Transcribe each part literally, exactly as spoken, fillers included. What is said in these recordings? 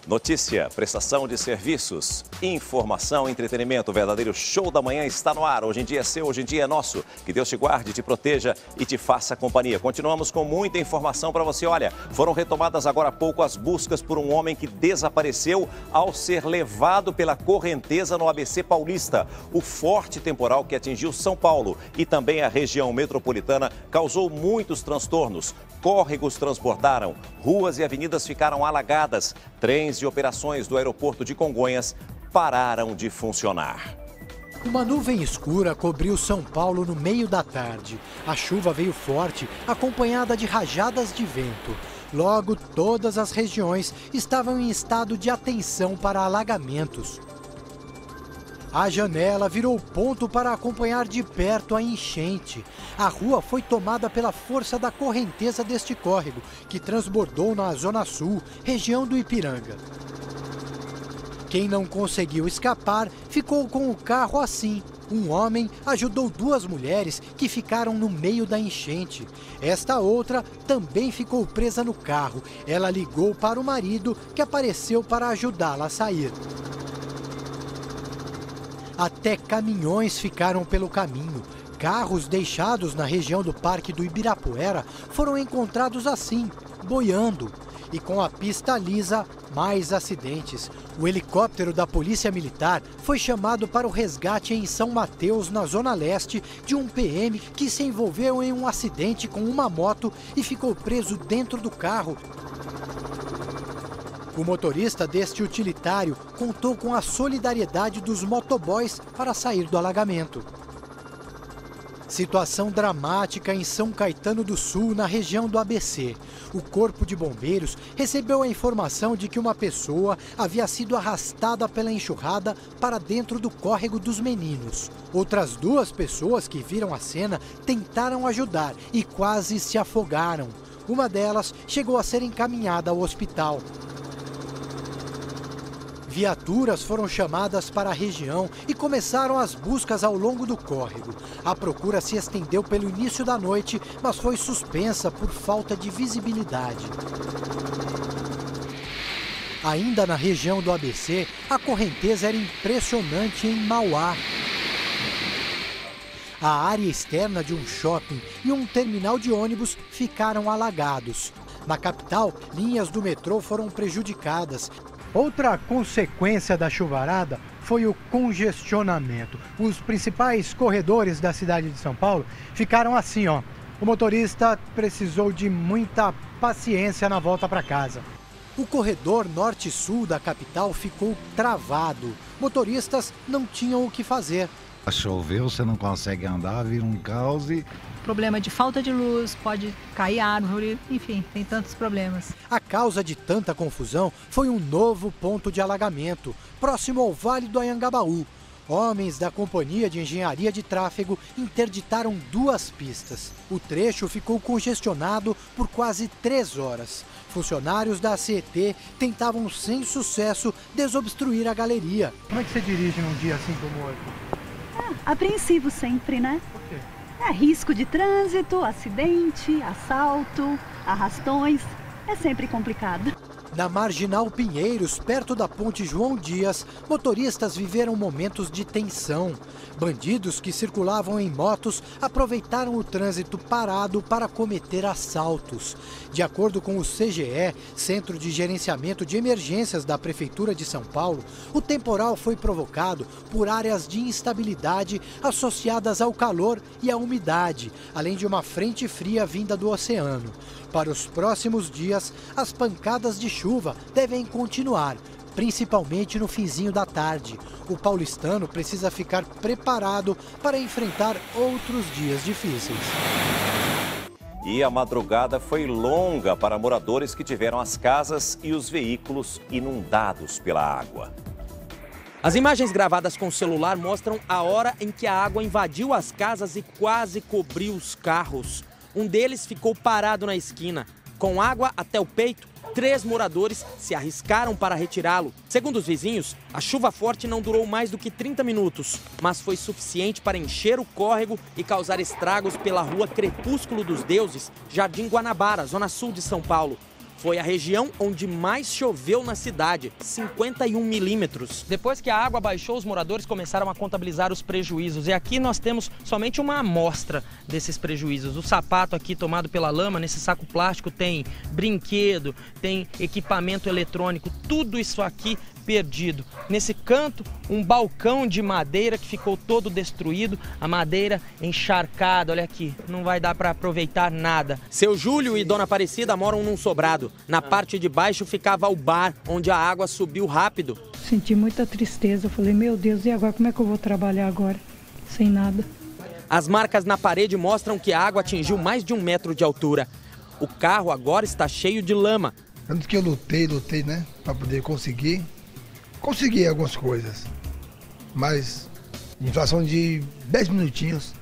Notícia, prestação de serviços, informação, entretenimento, o verdadeiro show da manhã está no ar. Hoje em dia é seu, hoje em dia é nosso. Que Deus te guarde, te proteja e te faça companhia. Continuamos com muita informação para você. Olha, foram retomadas agora há pouco as buscas por um homem que desapareceu ao ser levado pela correnteza no A B C Paulista. O forte temporal que atingiu São Paulo e também a região metropolitana causou muitos transtornos. Córregos transbordaram, ruas e avenidas ficaram alagadas, trens e operações do aeroporto de Congonhas pararam de funcionar. Uma nuvem escura cobriu São Paulo no meio da tarde. A chuva veio forte, acompanhada de rajadas de vento. Logo, todas as regiões estavam em estado de atenção para alagamentos. A janela virou ponto para acompanhar de perto a enchente. A rua foi tomada pela força da correnteza deste córrego, que transbordou na Zona Sul, região do Ipiranga. Quem não conseguiu escapar ficou com o carro assim. Um homem ajudou duas mulheres que ficaram no meio da enchente. Esta outra também ficou presa no carro. Ela ligou para o marido, que apareceu para ajudá-la a sair. Até caminhões ficaram pelo caminho. Carros deixados na região do Parque do Ibirapuera foram encontrados assim, boiando. E com a pista lisa, mais acidentes. O helicóptero da Polícia Militar foi chamado para o resgate em São Mateus, na Zona Leste, de um P M que se envolveu em um acidente com uma moto e ficou preso dentro do carro. O motorista deste utilitário contou com a solidariedade dos motoboys para sair do alagamento. Situação dramática em São Caetano do Sul, na região do A B C. O Corpo de Bombeiros recebeu a informação de que uma pessoa havia sido arrastada pela enxurrada para dentro do córrego dos Meninos. Outras duas pessoas que viram a cena tentaram ajudar e quase se afogaram. Uma delas chegou a ser encaminhada ao hospital. Viaturas foram chamadas para a região e começaram as buscas ao longo do córrego. A procura se estendeu pelo início da noite, mas foi suspensa por falta de visibilidade. Ainda na região do A B C, a correnteza era impressionante em Mauá. A área externa de um shopping e um terminal de ônibus ficaram alagados. Na capital, linhas do metrô foram prejudicadas. Outra consequência da chuvarada foi o congestionamento. Os principais corredores da cidade de São Paulo ficaram assim, ó. O motorista precisou de muita paciência na volta para casa. O corredor norte-sul da capital ficou travado. Motoristas não tinham o que fazer. Choveu, você não consegue andar, vira um caos e... Problema de falta de luz, pode cair árvore, enfim, tem tantos problemas. A causa de tanta confusão foi um novo ponto de alagamento, próximo ao Vale do Anhangabaú. Homens da Companhia de Engenharia de Tráfego interditaram duas pistas. O trecho ficou congestionado por quase três horas. Funcionários da A C E T tentavam sem sucesso desobstruir a galeria. Como é que você dirige num dia assim como hoje? Ah, apreensivo sempre, né? Por quê? É risco de trânsito, acidente, assalto, arrastões. É sempre complicado. Na Marginal Pinheiros, perto da Ponte João Dias, motoristas viveram momentos de tensão. Bandidos que circulavam em motos aproveitaram o trânsito parado para cometer assaltos. De acordo com o C G E, Centro de Gerenciamento de Emergências da Prefeitura de São Paulo, o temporal foi provocado por áreas de instabilidade associadas ao calor e à umidade, além de uma frente fria vinda do oceano. Para os próximos dias, as pancadas de chuva devem continuar, principalmente no finzinho da tarde. O paulistano precisa ficar preparado para enfrentar outros dias difíceis. E a madrugada foi longa para moradores que tiveram as casas e os veículos inundados pela água. As imagens gravadas com o celular mostram a hora em que a água invadiu as casas e quase cobriu os carros. Um deles ficou parado na esquina. Com água até o peito, três moradores se arriscaram para retirá-lo. Segundo os vizinhos, a chuva forte não durou mais do que trinta minutos, mas foi suficiente para encher o córrego e causar estragos pela rua Crepúsculo dos Deuses, Jardim Guanabara, zona sul de São Paulo. Foi a região onde mais choveu na cidade, cinquenta e um milímetros. Depois que a água baixou, os moradores começaram a contabilizar os prejuízos. E aqui nós temos somente uma amostra desses prejuízos. O sapato aqui tomado pela lama, nesse saco plástico, tem brinquedo, tem equipamento eletrônico, tudo isso aqui perdido. Nesse canto, um balcão de madeira que ficou todo destruído, a madeira encharcada, olha aqui, não vai dar para aproveitar nada. Seu Júlio e Dona Aparecida moram num sobrado. Na parte de baixo ficava o bar, onde a água subiu rápido. Senti muita tristeza, eu falei, meu Deus, e agora como é que eu vou trabalhar agora? Sem nada. As marcas na parede mostram que a água atingiu mais de um metro de altura. O carro agora está cheio de lama. Tanto que eu lutei, lutei, né, para poder conseguir. Consegui algumas coisas, mas em fração de dez minutinhos,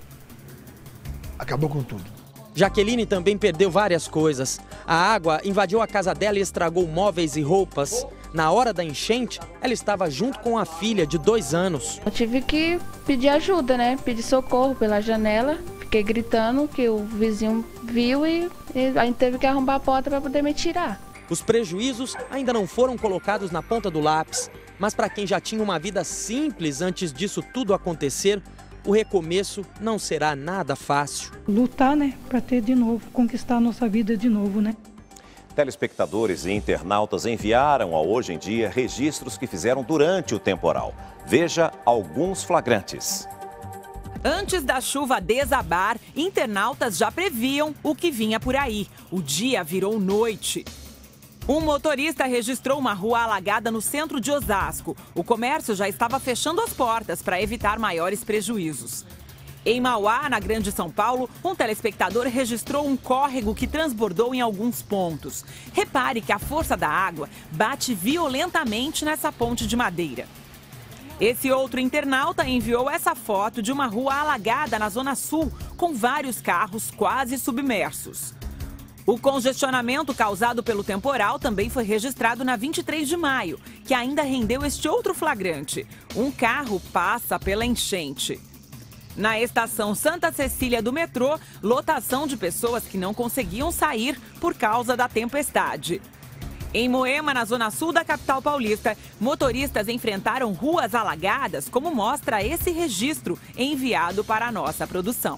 acabou com tudo. Jaqueline também perdeu várias coisas. A água invadiu a casa dela e estragou móveis e roupas. Na hora da enchente, ela estava junto com a filha de dois anos. Eu tive que pedir ajuda, né? Pedir socorro pela janela. Fiquei gritando que o vizinho viu e, e a gente teve que arrombar a porta para poder me tirar. Os prejuízos ainda não foram colocados na ponta do lápis. Mas para quem já tinha uma vida simples antes disso tudo acontecer, o recomeço não será nada fácil. Lutar, né, para ter de novo, conquistar a nossa vida de novo, né? Telespectadores e internautas enviaram ao Hoje em Dia registros que fizeram durante o temporal. Veja alguns flagrantes. Antes da chuva desabar, internautas já previam o que vinha por aí. O dia virou noite. Um motorista registrou uma rua alagada no centro de Osasco. O comércio já estava fechando as portas para evitar maiores prejuízos. Em Mauá, na Grande São Paulo, um telespectador registrou um córrego que transbordou em alguns pontos. Repare que a força da água bate violentamente nessa ponte de madeira. Esse outro internauta enviou essa foto de uma rua alagada na Zona Sul, com vários carros quase submersos. O congestionamento causado pelo temporal também foi registrado na vinte e três de maio, que ainda rendeu este outro flagrante. Um carro passa pela enchente. Na estação Santa Cecília do metrô, lotação de pessoas que não conseguiam sair por causa da tempestade. Em Moema, na zona sul da capital paulista, motoristas enfrentaram ruas alagadas, como mostra esse registro enviado para a nossa produção.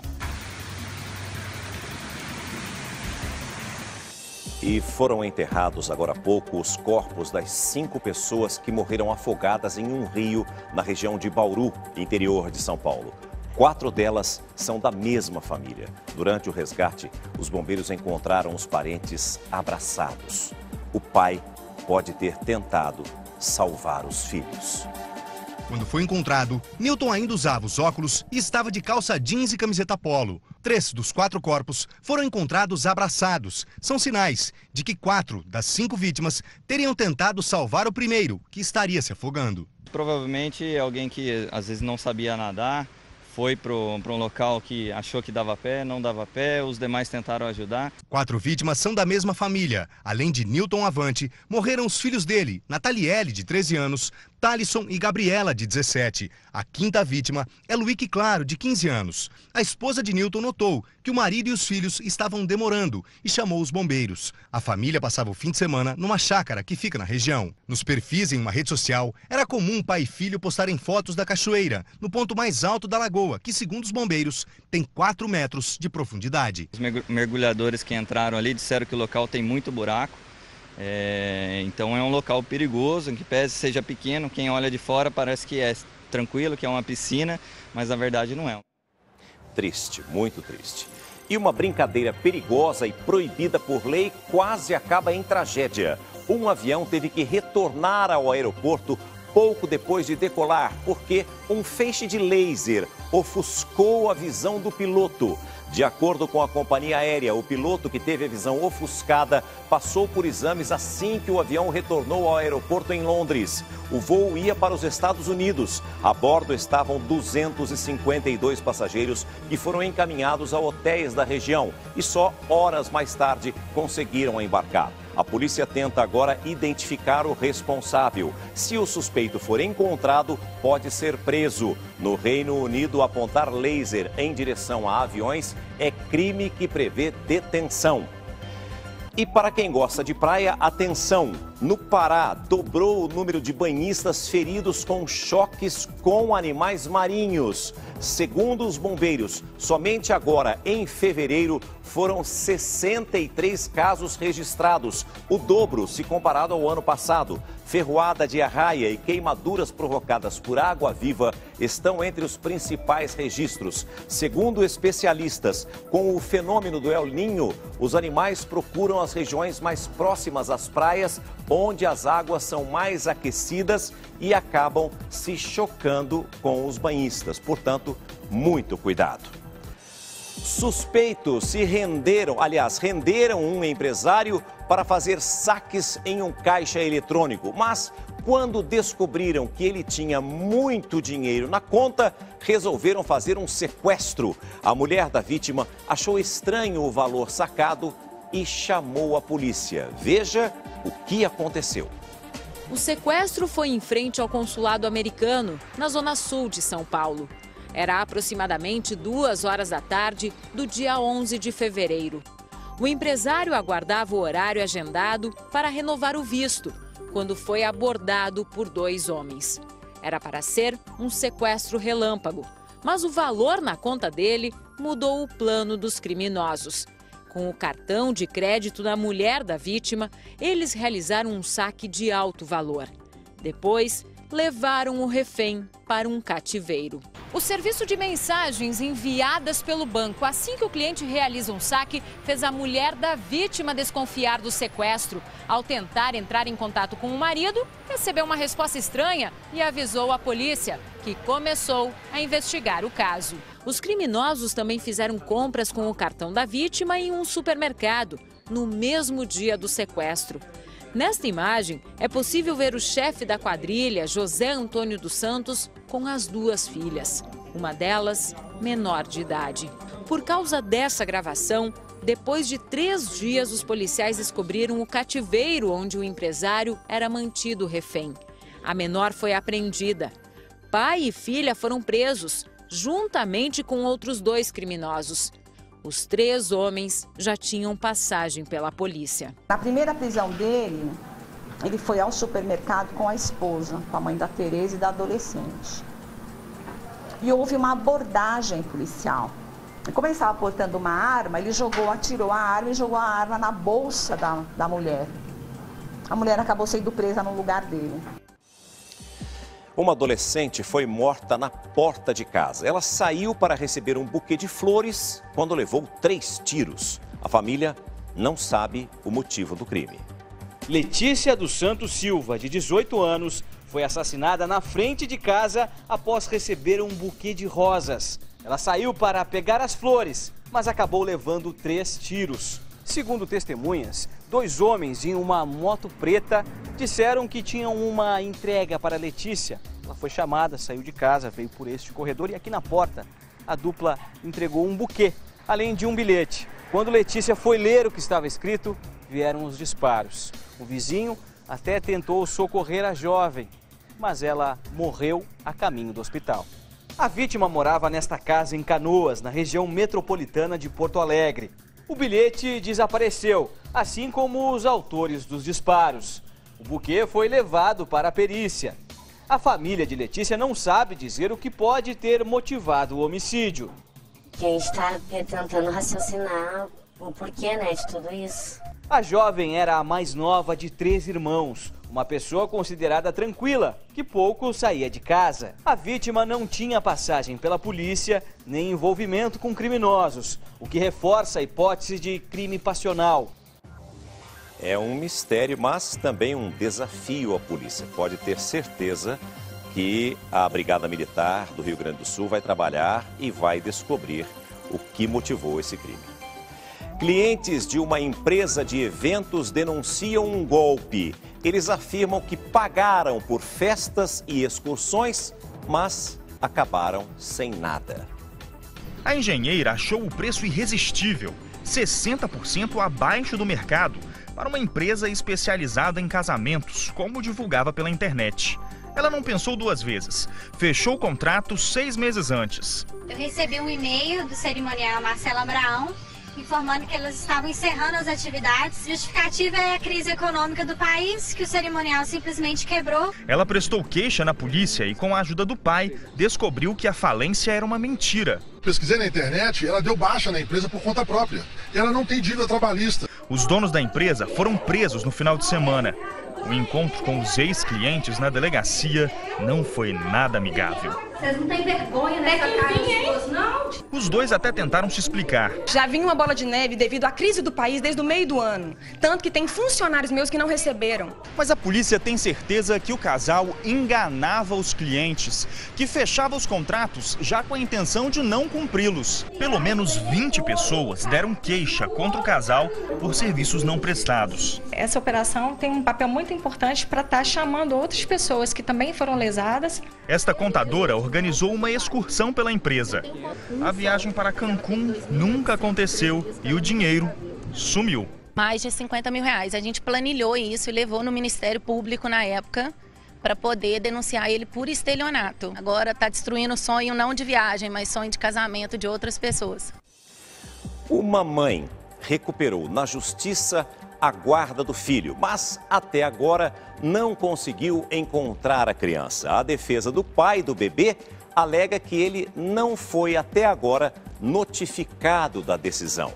E foram enterrados agora há pouco os corpos das cinco pessoas que morreram afogadas em um rio na região de Bauru, interior de São Paulo. Quatro delas são da mesma família. Durante o resgate, os bombeiros encontraram os parentes abraçados. O pai pode ter tentado salvar os filhos. Quando foi encontrado, Newton ainda usava os óculos e estava de calça jeans e camiseta polo. Três dos quatro corpos foram encontrados abraçados. São sinais de que quatro das cinco vítimas teriam tentado salvar o primeiro, que estaria se afogando. Provavelmente alguém que às vezes não sabia nadar, foi para um local que achou que dava pé, não dava pé, os demais tentaram ajudar. Quatro vítimas são da mesma família. Além de Newton Avante, morreram os filhos dele, Nataliele, de treze anos, Thalisson e Gabriela, de dezessete. A quinta vítima é Luíque Claro, de quinze anos. A esposa de Newton notou que o marido e os filhos estavam demorando e chamou os bombeiros. A família passava o fim de semana numa chácara que fica na região. Nos perfis em uma rede social, era comum pai e filho postarem fotos da cachoeira, no ponto mais alto da lagoa, que, segundo os bombeiros, tem quatro metros de profundidade. Os mergulhadores que entraram ali disseram que o local tem muito buraco. É, então é um local perigoso, em que pese seja pequeno, quem olha de fora parece que é tranquilo, que é uma piscina, mas na verdade não é. Triste, muito triste. E uma brincadeira perigosa e proibida por lei quase acaba em tragédia. Um avião teve que retornar ao aeroporto pouco depois de decolar, porque um feixe de laser ofuscou a visão do piloto. De acordo com a companhia aérea, o piloto que teve a visão ofuscada passou por exames assim que o avião retornou ao aeroporto em Londres. O voo ia para os Estados Unidos. A bordo estavam duzentos e cinquenta e dois passageiros que foram encaminhados a hotéis da região e só horas mais tarde conseguiram embarcar. A polícia tenta agora identificar o responsável. Se o suspeito for encontrado, pode ser preso. No Reino Unido, apontar laser em direção a aviões é crime que prevê detenção. E para quem gosta de praia, atenção! No Pará, dobrou o número de banhistas feridos com choques com animais marinhos. Segundo os bombeiros, somente agora, em fevereiro, foram sessenta e três casos registrados, o dobro se comparado ao ano passado. Ferroada de arraia e queimaduras provocadas por água-viva estão entre os principais registros. Segundo especialistas, com o fenômeno do El Niño, os animais procuram as regiões mais próximas às praias, onde as águas são mais aquecidas e acabam se chocando com os banhistas. Portanto, muito cuidado. Suspeitos se renderam, aliás, renderam um empresário para fazer saques em um caixa eletrônico. Mas, quando descobriram que ele tinha muito dinheiro na conta, resolveram fazer um sequestro. A mulher da vítima achou estranho o valor sacado e chamou a polícia. Veja o que aconteceu. O sequestro foi em frente ao consulado americano, na zona sul de São Paulo. Era aproximadamente duas horas da tarde do dia onze de fevereiro. O empresário aguardava o horário agendado para renovar o visto, quando foi abordado por dois homens. Era para ser um sequestro relâmpago, mas o valor na conta dele mudou o plano dos criminosos. Com o cartão de crédito da mulher da vítima, eles realizaram um saque de alto valor. Depois, levaram o refém para um cativeiro. O serviço de mensagens enviadas pelo banco assim que o cliente realiza um saque fez a mulher da vítima desconfiar do sequestro. Ao tentar entrar em contato com o marido, recebeu uma resposta estranha e avisou a polícia, que começou a investigar o caso. Os criminosos também fizeram compras com o cartão da vítima em um supermercado, no mesmo dia do sequestro. Nesta imagem, é possível ver o chefe da quadrilha, José Antônio dos Santos, com as duas filhas. Uma delas, menor de idade. Por causa dessa gravação, depois de três dias, os policiais descobriram o cativeiro onde o empresário era mantido refém. A menor foi apreendida. Pai e filha foram presos, juntamente com outros dois criminosos. Os três homens já tinham passagem pela polícia. Na primeira prisão dele, ele foi ao supermercado com a esposa, com a mãe da Tereza e da adolescente. E houve uma abordagem policial. E como ele estava portando uma arma, ele jogou, atirou a arma e jogou a arma na bolsa da, da mulher. A mulher acabou sendo presa no lugar dele. Uma adolescente foi morta na porta de casa. Ela saiu para receber um buquê de flores quando levou três tiros. A família não sabe o motivo do crime. Letícia dos Santos Silva, de dezoito anos, foi assassinada na frente de casa após receber um buquê de rosas. Ela saiu para pegar as flores, mas acabou levando três tiros. Segundo testemunhas, dois homens em uma moto preta disseram que tinham uma entrega para Letícia. Ela foi chamada, saiu de casa, veio por este corredor e aqui na porta a dupla entregou um buquê, além de um bilhete. Quando Letícia foi ler o que estava escrito, vieram os disparos. O vizinho até tentou socorrer a jovem, mas ela morreu a caminho do hospital. A vítima morava nesta casa em Canoas, na região metropolitana de Porto Alegre. O bilhete desapareceu, assim como os autores dos disparos. O buquê foi levado para a perícia. A família de Letícia não sabe dizer o que pode ter motivado o homicídio. A gente está tentando raciocinar o porquê, né, de tudo isso. A jovem era a mais nova de três irmãos, uma pessoa considerada tranquila, que pouco saía de casa. A vítima não tinha passagem pela polícia, nem envolvimento com criminosos, o que reforça a hipótese de crime passional. É um mistério, mas também um desafio à polícia. Pode ter certeza que a Brigada Militar do Rio Grande do Sul vai trabalhar e vai descobrir o que motivou esse crime. Clientes de uma empresa de eventos denunciam um golpe. Eles afirmam que pagaram por festas e excursões, mas acabaram sem nada. A engenheira achou o preço irresistível, sessenta por cento abaixo do mercado, para uma empresa especializada em casamentos, como divulgava pela internet. Ela não pensou duas vezes. Fechou o contrato seis meses antes. Eu recebi um e-mail do cerimonial Marcelo Abraão informando que elas estavam encerrando as atividades. Justificativa é a crise econômica do país, que o cerimonial simplesmente quebrou. Ela prestou queixa na polícia e, com a ajuda do pai, descobriu que a falência era uma mentira. Pesquisei na internet, ela deu baixa na empresa por conta própria. Ela não tem dívida trabalhista. Os donos da empresa foram presos no final de semana. O encontro com os ex-clientes na delegacia não foi nada amigável. Vocês não têm vergonha nessa cara dos seus, não? Os dois até tentaram se explicar. Já vinha uma bola de neve devido à crise do país desde o meio do ano. Tanto que tem funcionários meus que não receberam. Mas a polícia tem certeza que o casal enganava os clientes, que fechava os contratos já com a intenção de não cumpri-los. Pelo menos vinte pessoas deram queixa contra o casal por serviços não prestados. Essa operação tem um papel muito importante para estar chamando outras pessoas que também foram lesadas. Esta contadora organizou uma excursão pela empresa. A viagem para Cancún nunca aconteceu e o dinheiro sumiu. Mais de cinquenta mil reais. A gente planilhou isso e levou no Ministério Público na época para poder denunciar ele por estelionato. Agora está destruindo o sonho não de viagem, mas sonho de casamento de outras pessoas. Uma mãe recuperou na justiça a guarda do filho, mas até agora não conseguiu encontrar a criança. A defesa do pai do bebê alega que ele não foi até agora notificado da decisão.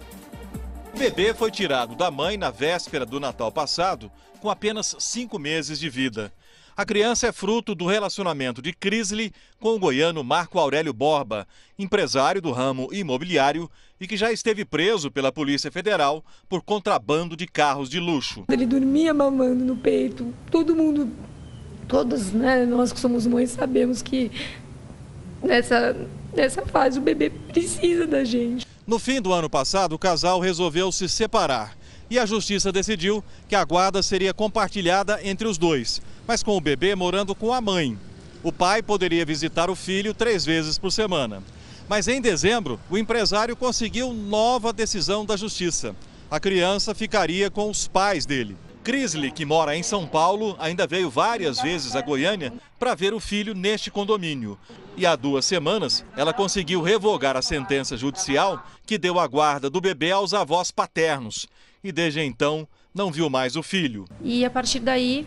O bebê foi tirado da mãe na véspera do Natal passado, com apenas cinco meses de vida. A criança é fruto do relacionamento de Crisley com o goiano Marco Aurélio Borba, empresário do ramo imobiliário e que já esteve preso pela Polícia Federal por contrabando de carros de luxo. Ele dormia mamando no peito. Todo mundo, todos, né, nós que somos mães sabemos que nessa, nessa fase o bebê precisa da gente. No fim do ano passado, o casal resolveu se separar e a justiça decidiu que a guarda seria compartilhada entre os dois, mas com o bebê morando com a mãe. O pai poderia visitar o filho três vezes por semana. Mas em dezembro, o empresário conseguiu nova decisão da justiça. A criança ficaria com os pais dele. Crisley, que mora em São Paulo, ainda veio várias vezes a Goiânia para ver o filho neste condomínio. E há duas semanas, ela conseguiu revogar a sentença judicial que deu a guarda do bebê aos avós paternos. E desde então, não viu mais o filho. E a partir daí,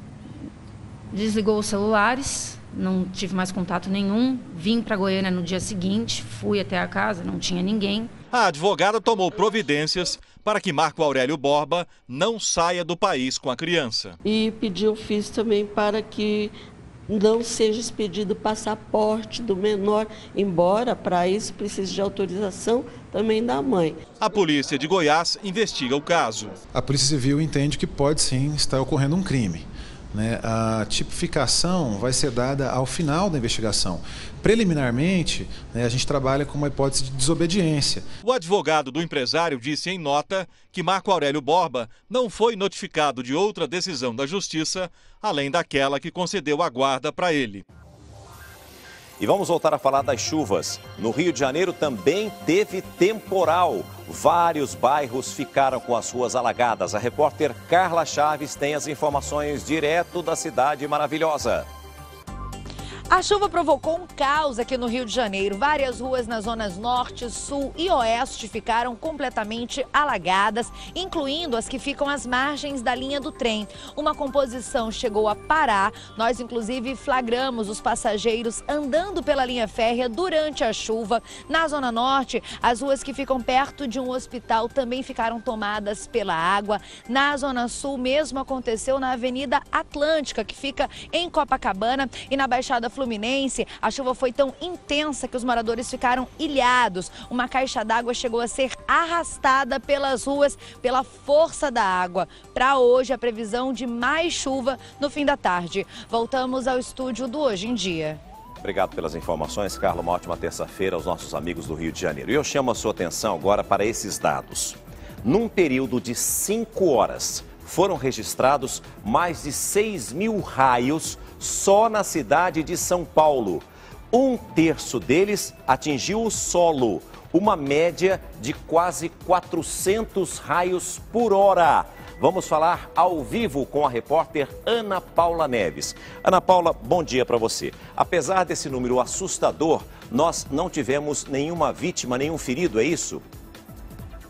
desligou os celulares, não tive mais contato nenhum. Vim para Goiânia no dia seguinte, fui até a casa, não tinha ninguém. A advogada tomou providências para que Marco Aurélio Borba não saia do país com a criança. E pediu ofício também para que não seja expedido o passaporte do menor, embora para isso precise de autorização também da mãe. A polícia de Goiás investiga o caso. A Polícia Civil entende que pode sim estar ocorrendo um crime. Né? A tipificação vai ser dada ao final da investigação. Preliminarmente, né, a gente trabalha com uma hipótese de desobediência. O advogado do empresário disse em nota que Marco Aurélio Borba não foi notificado de outra decisão da Justiça, além daquela que concedeu a guarda para ele. E vamos voltar a falar das chuvas. No Rio de Janeiro também teve temporal. Vários bairros ficaram com as ruas alagadas. A repórter Carla Chaves tem as informações direto da cidade maravilhosa. A chuva provocou um caos aqui no Rio de Janeiro. Várias ruas nas zonas norte, sul e oeste ficaram completamente alagadas, incluindo as que ficam às margens da linha do trem. Uma composição chegou a parar. Nós, inclusive, flagramos os passageiros andando pela linha férrea durante a chuva. Na zona norte, as ruas que ficam perto de um hospital também ficaram tomadas pela água. Na zona sul, mesmo aconteceu na Avenida Atlântica, que fica em Copacabana, e na Baixada Fluminense, a chuva foi tão intensa que os moradores ficaram ilhados. Uma caixa d'água chegou a ser arrastada pelas ruas pela força da água. Para hoje, a previsão de mais chuva no fim da tarde. Voltamos ao estúdio do Hoje em Dia. Obrigado pelas informações, Carla. Uma ótima terça-feira aos nossos amigos do Rio de Janeiro. E eu chamo a sua atenção agora para esses dados. Num período de cinco horas, foram registrados mais de seis mil raios só na cidade de São Paulo. Um terço deles atingiu o solo, uma média de quase quatrocentos raios por hora. Vamos falar ao vivo com a repórter Ana Paula Neves. Ana Paula, bom dia para você. Apesar desse número assustador, nós não tivemos nenhuma vítima, nenhum ferido, é isso?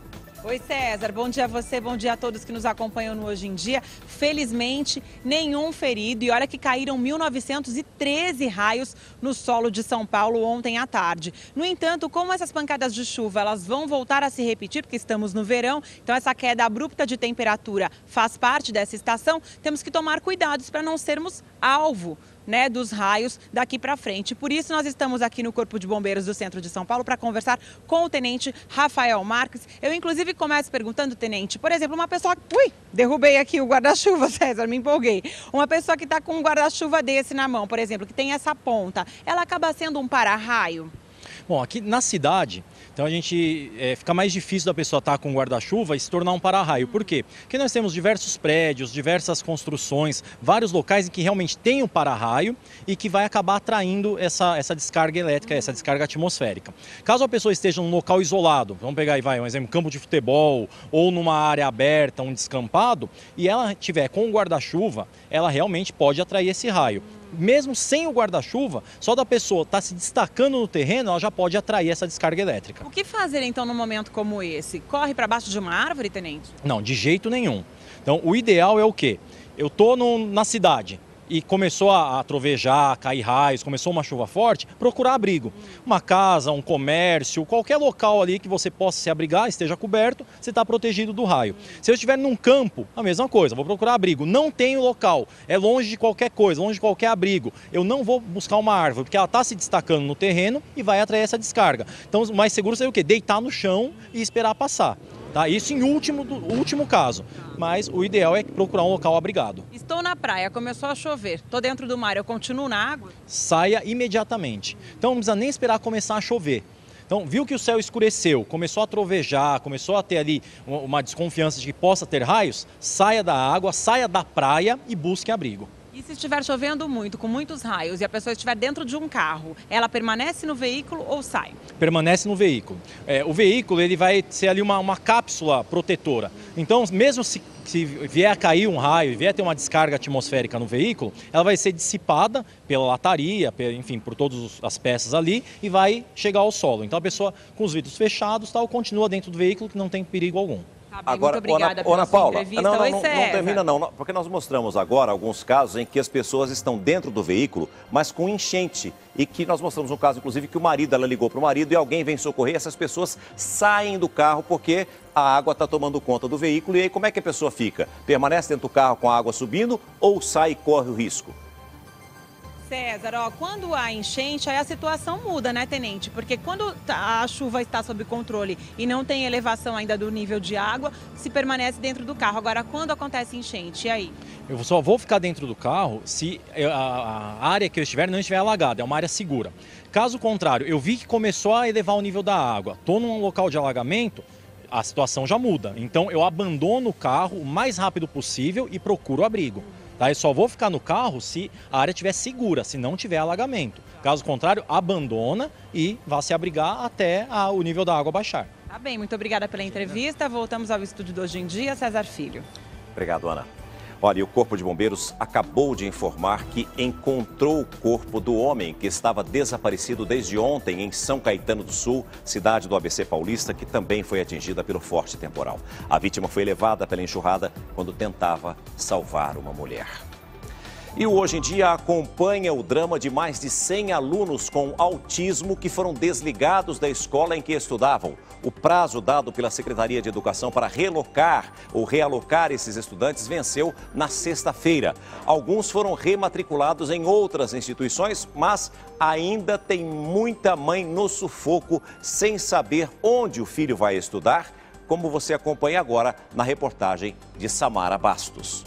Oi, César. Bom dia a você, bom dia a todos que nos acompanham no Hoje em Dia. Felizmente, nenhum ferido. E olha que caíram mil novecentos e treze raios no solo de São Paulo ontem à tarde. No entanto, como essas pancadas de chuva elas vão voltar a se repetir, porque estamos no verão, então essa queda abrupta de temperatura faz parte dessa estação, temos que tomar cuidados para não sermos alvo, né, dos raios daqui para frente. Por isso nós estamos aqui no Corpo de Bombeiros do Centro de São Paulo para conversar com o Tenente Rafael Marques. Eu inclusive começo perguntando, Tenente, por exemplo, uma pessoa... Ui, derrubei aqui o guarda-chuva, César, me empolguei. Uma pessoa que está com um guarda-chuva desse na mão, por exemplo, que tem essa ponta, ela acaba sendo um para-raio? Bom, aqui na cidade, então a gente é, fica mais difícil da pessoa estar com guarda-chuva e se tornar um para-raio. Por quê? Porque nós temos diversos prédios, diversas construções, vários locais em que realmente tem um para-raio e que vai acabar atraindo essa, essa descarga elétrica, essa descarga atmosférica. Caso a pessoa esteja num local isolado, vamos pegar aí, vai, um exemplo, um campo de futebol ou numa área aberta, um descampado, e ela tiver com o guarda-chuva, ela realmente pode atrair esse raio. Mesmo sem o guarda-chuva, só da pessoa estar se destacando no terreno, ela já pode atrair essa descarga elétrica. O que fazer então num momento como esse? Corre para baixo de uma árvore, Tenente? Não, de jeito nenhum. Então o ideal é o quê? Eu estou na cidade e começou a, a trovejar, a cair raios, começou uma chuva forte, procurar abrigo. Uma casa, um comércio, qualquer local ali que você possa se abrigar, esteja coberto, você está protegido do raio. Se eu estiver num campo, a mesma coisa, vou procurar abrigo. Não tenho local, é longe de qualquer coisa, longe de qualquer abrigo. Eu não vou buscar uma árvore, porque ela está se destacando no terreno e vai atrair essa descarga. Então o mais seguro seria o quê? Deitar no chão e esperar passar. Tá? Isso em último, último caso, mas o ideal é procurar um local abrigado. Estou na praia, começou a chover, estou dentro do mar, eu continuo na água? Saia imediatamente. Então não precisa nem esperar começar a chover. Então viu que o céu escureceu, começou a trovejar, começou a ter ali uma desconfiança de que possa ter raios, saia da água, saia da praia e busque abrigo. E se estiver chovendo muito, com muitos raios, e a pessoa estiver dentro de um carro, ela permanece no veículo ou sai? Permanece no veículo. É, o veículo ele vai ser ali uma, uma cápsula protetora. Então, mesmo se, se vier a cair um raio, vier a ter uma descarga atmosférica no veículo, ela vai ser dissipada pela lataria, enfim, por todas as peças ali e vai chegar ao solo. Então, a pessoa com os vidros fechados tal, continua dentro do veículo que não tem perigo algum. Tá bem, agora, muito obrigada Ana, Ana Paula, entrevista. Não, não, Oi, não, não termina não, porque nós mostramos agora alguns casos em que as pessoas estão dentro do veículo, mas com enchente. E que nós mostramos um caso, inclusive, que o marido, ela ligou para o marido e alguém vem socorrer, essas pessoas saem do carro porque a água está tomando conta do veículo. E aí como é que a pessoa fica? Permanece dentro do carro com a água subindo ou sai e corre o risco? César, ó, quando há enchente, aí a situação muda, né, Tenente? Porque quando a chuva está sob controle e não tem elevação ainda do nível de água, se permanece dentro do carro. Agora, quando acontece enchente, e aí? Eu só vou ficar dentro do carro se a área que eu estiver não estiver alagada, é uma área segura. Caso contrário, eu vi que começou a elevar o nível da água, estou num local de alagamento, a situação já muda. Então, eu abandono o carro o mais rápido possível e procuro abrigo. Tá? Eu só vou ficar no carro se a área estiver segura, se não tiver alagamento. Caso contrário, abandona e vá se abrigar até a, o nível da água baixar. Tá bem, muito obrigada pela entrevista. Voltamos ao estúdio de Hoje em Dia. César Filho. Obrigado, Ana. Olha, o Corpo de Bombeiros acabou de informar que encontrou o corpo do homem que estava desaparecido desde ontem em São Caetano do Sul, cidade do A B C paulista, que também foi atingida pelo forte temporal. A vítima foi levada pela enxurrada quando tentava salvar uma mulher. E o Hoje em Dia acompanha o drama de mais de cem alunos com autismo que foram desligados da escola em que estudavam. O prazo dado pela Secretaria de Educação para relocar ou realocar esses estudantes venceu na sexta-feira. Alguns foram rematriculados em outras instituições, mas ainda tem muita mãe no sufoco sem saber onde o filho vai estudar, como você acompanha agora na reportagem de Samara Bastos.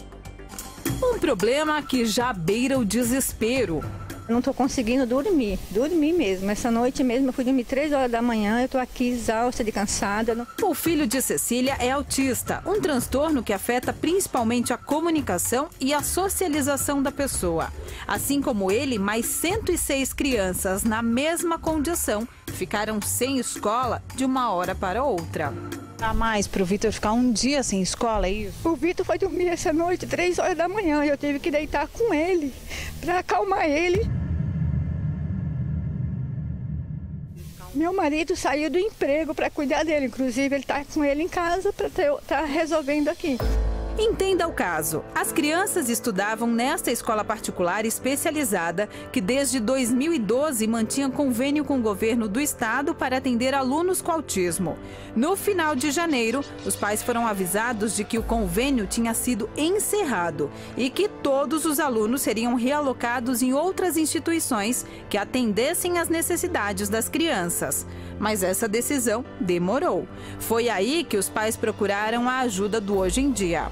Um problema que já beira o desespero. Não estou conseguindo dormir, dormir mesmo. Essa noite mesmo eu fui dormir três horas da manhã, eu estou aqui exausta, de cansada. O filho de Cecília é autista, um transtorno que afeta principalmente a comunicação e a socialização da pessoa. Assim como ele, mais cento e seis crianças na mesma condição ficaram sem escola de uma hora para outra. Dá mais para o Vitor ficar um dia sem escola, é isso? O Vitor foi dormir essa noite, três horas da manhã, e eu tive que deitar com ele, para acalmar ele. Meu marido saiu do emprego para cuidar dele, inclusive ele está com ele em casa para estar tá resolvendo aqui. Entenda o caso. As crianças estudavam nesta escola particular especializada que desde dois mil e doze mantinha convênio com o governo do estado para atender alunos com autismo. No final de janeiro, os pais foram avisados de que o convênio tinha sido encerrado e que todos os alunos seriam realocados em outras instituições que atendessem às necessidades das crianças. Mas essa decisão demorou. Foi aí que os pais procuraram a ajuda do Hoje em Dia.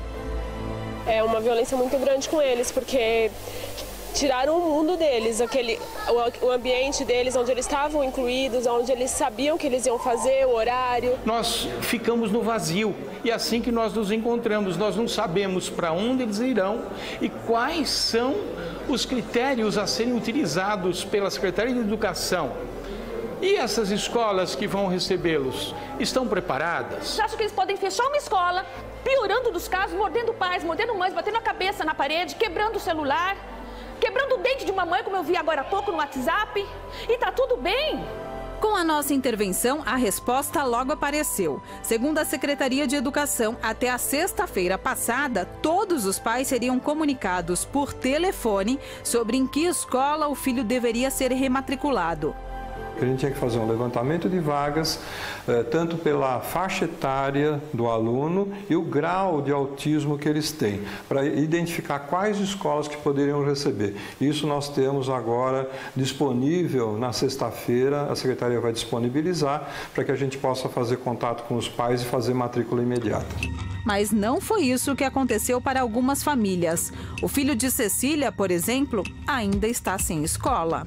É uma violência muito grande com eles, porque tiraram o mundo deles, aquele, o, o ambiente deles, onde eles estavam incluídos, onde eles sabiam o que eles iam fazer, o horário. Nós ficamos no vazio e é assim que nós nos encontramos, nós não sabemos para onde eles irão e quais são os critérios a serem utilizados pela Secretaria de Educação. E essas escolas que vão recebê-los, estão preparadas? Acho que eles podem fechar uma escola, piorando dos casos, mordendo pais, mordendo mães, batendo a cabeça na parede, quebrando o celular, quebrando o dente de uma mãe, como eu vi agora há pouco no WhatsApp, e tá tudo bem. Com a nossa intervenção, a resposta logo apareceu. Segundo a Secretaria de Educação, até a sexta-feira passada, todos os pais seriam comunicados por telefone sobre em que escola o filho deveria ser rematriculado. A gente tinha que fazer um levantamento de vagas, eh, tanto pela faixa etária do aluno e o grau de autismo que eles têm, para identificar quais escolas que poderiam receber. Isso nós temos agora disponível na sexta-feira, a Secretaria vai disponibilizar para que a gente possa fazer contato com os pais e fazer matrícula imediata. Mas não foi isso que aconteceu para algumas famílias. O filho de Cecília, por exemplo, ainda está sem escola.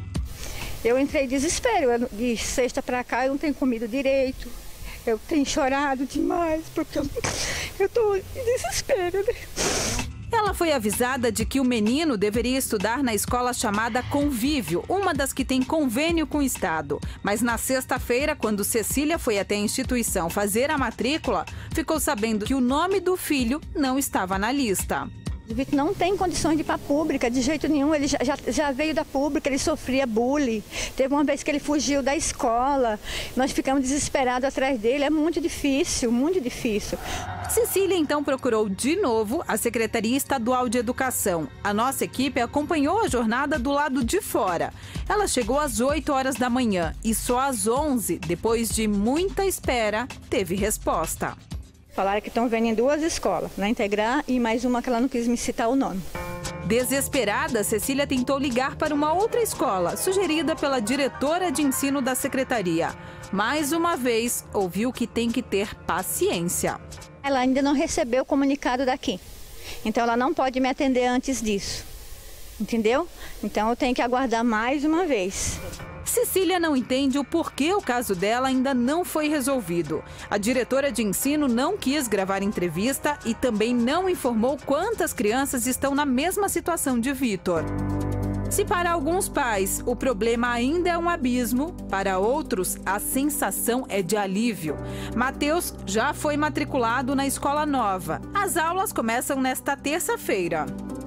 Eu entrei em desespero, de sexta para cá eu não tenho comido direito, eu tenho chorado demais, porque eu, eu tô em desespero, né? Ela foi avisada de que o menino deveria estudar na escola chamada Convívio, uma das que tem convênio com o estado. Mas na sexta-feira, quando Cecília foi até a instituição fazer a matrícula, ficou sabendo que o nome do filho não estava na lista. O Vitor não tem condições de ir para a pública, de jeito nenhum. Ele já, já, já veio da pública, ele sofria bullying. Teve uma vez que ele fugiu da escola. Nós ficamos desesperados atrás dele. É muito difícil, muito difícil. Cecília então procurou de novo a Secretaria Estadual de Educação. A nossa equipe acompanhou a jornada do lado de fora. Ela chegou às oito horas da manhã e só às onze, depois de muita espera, teve resposta. Falaram que estão vendo em duas escolas, na Integrar e mais uma que ela não quis me citar o nome. Desesperada, Cecília tentou ligar para uma outra escola, sugerida pela diretora de ensino da secretaria. Mais uma vez, ouviu que tem que ter paciência. Ela ainda não recebeu o comunicado daqui, então ela não pode me atender antes disso, entendeu? Então eu tenho que aguardar mais uma vez. Cecília não entende o porquê o caso dela ainda não foi resolvido. A diretora de ensino não quis gravar entrevista e também não informou quantas crianças estão na mesma situação de Vitor. Se para alguns pais o problema ainda é um abismo, para outros a sensação é de alívio. Matheus já foi matriculado na escola nova. As aulas começam nesta terça-feira.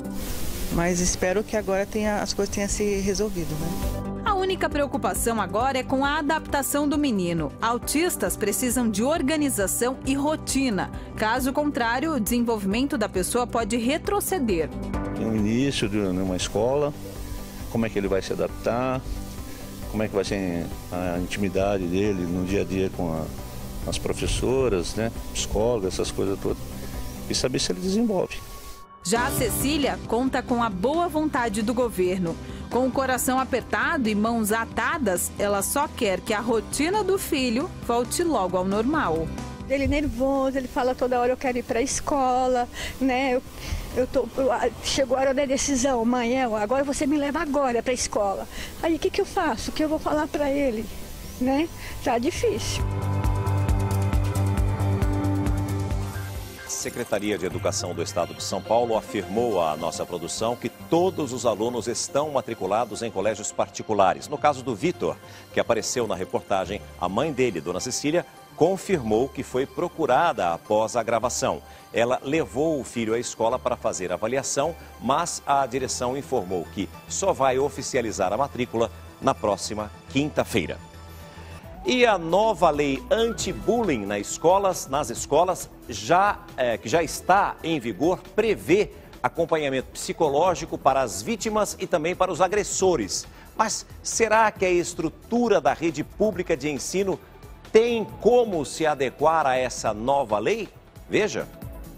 Mas espero que agora tenha, as coisas tenham se resolvido, né? A única preocupação agora é com a adaptação do menino. Autistas precisam de organização e rotina. Caso contrário, o desenvolvimento da pessoa pode retroceder. No início de uma escola, como é que ele vai se adaptar, como é que vai ser a intimidade dele no dia a dia com a, as professoras, né, psicólogas, essas coisas todas, e saber se ele desenvolve. Já a Cecília conta com a boa vontade do governo. Com o coração apertado e mãos atadas, ela só quer que a rotina do filho volte logo ao normal. Ele é nervoso, ele fala toda hora, eu quero ir para a escola, né? Eu, eu tô, eu, chegou a hora da decisão, mãe, agora você me leva agora para a escola. Aí o que, que eu faço? O que eu vou falar para ele? Né? Tá difícil. A Secretaria de Educação do Estado de São Paulo afirmou à nossa produção que todos os alunos estão matriculados em colégios particulares. No caso do Vitor, que apareceu na reportagem, a mãe dele, Dona Cecília, confirmou que foi procurada após a gravação. Ela levou o filho à escola para fazer avaliação, mas a direção informou que só vai oficializar a matrícula na próxima quinta-feira. E a nova lei anti-bullying nas escolas, nas escolas já, é, que já está em vigor, prevê acompanhamento psicológico para as vítimas e também para os agressores. Mas será que a estrutura da rede pública de ensino tem como se adequar a essa nova lei? Veja.